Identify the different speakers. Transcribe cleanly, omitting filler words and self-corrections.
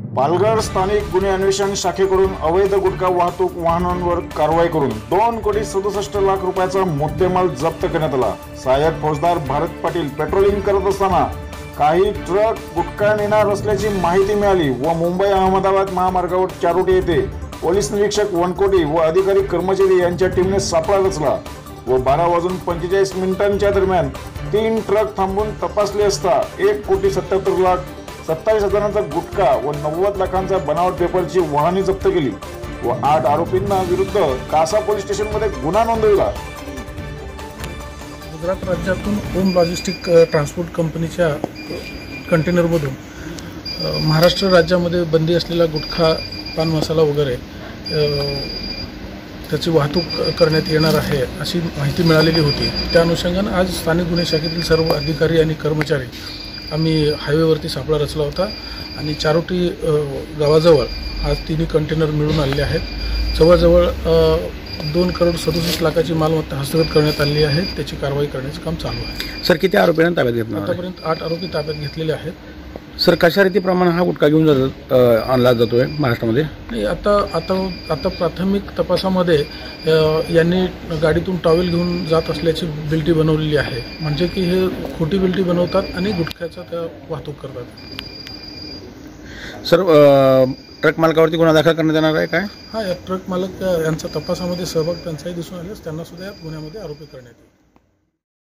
Speaker 1: पालघर स्थानिक गुन्हे अन्वेषण शाखेकडून अवैध गुटखा वाहतूक वाहनांवर कारवाई करून 2,67,00,000 रुपयाचा मुद्देमाल जप्त करण्यात आला। सहाय्यक फौजदार भारत पाटील पेट्रोलिंग करत असताना काही ट्रक गुटखा नेणार असल्याची माहिती मिळाली व मुंबई अहमदाबाद महामार्गावर चारोटी येथे पोलीस निरीक्षक वनकोटी व अधिकारी कर्मचारी यांच्या टीमने सापळा रचला व 12:45 दरम्यान 3 ट्रक थांबून तपासले असता 1,77,27,000चा गुटखा व 90 लाखांचा बनावट पेपरची वाहने जप्त केली व 8 आरोपींना विरुद्ध कासा पोलीस स्टेशनमध्ये गुन्हा नोंदवला।
Speaker 2: गुजरात राज्यातून होम लॉजिस्टिक ट्रान्सपोर्ट कंपनीच्या कंटेनरमधून महाराष्ट्र राज्यामध्ये बंदी असलेला गुटखा, पान मसाला वगैरे त्याची वाहतूक करण्यात येणार आहे अशी माहिती मिळालेली होती। त्या अनुषंगाने आज स्थानिक गुन्हे शाखेतील सर्व अधिकारी आणि कर्मचारी आम्ही हायवेवरती सापळा रचला होता आणि चारोटी गावाजवळ आज 3 कंटेनर मिळून आलेले आहेत। जवळजवळ 2,67,00,000ची मालमत्ता हस्तगत करण्यात आली आहे। त्याची कारवाई करण्याचे काम चालू आहे।
Speaker 3: सर, किती आरोपींना ताब्यात घेतलं?
Speaker 2: आतापर्यंत 8 आरोपी ताब्यात घेतलेले आहेत।
Speaker 3: सर, कशा रीतीप्रमाणे हा गुटखा घेऊन आणला जातोय महाराष्ट्रामध्ये?
Speaker 2: नाही, आता प्राथमिक तपासामध्ये यांनी गाडीतून टॉवेल घेऊन जात असल्याची बिल्टी बनवलेली आहे। म्हणजे की हे खोटी बिल्टी बनवतात आणि गुटख्याचा त्या वाहतूक करतात।
Speaker 3: सर, ट्रक मालकावरती गुन्हा दाखल करण्यात येणार आहे काय?
Speaker 2: हा, या ट्रक मालक यांचा तपासामध्ये सहभाग त्यांचाही दिसून आल्यास त्यांना सुद्धा या गुन्ह्यामध्ये आरोपी करण्यात येईल।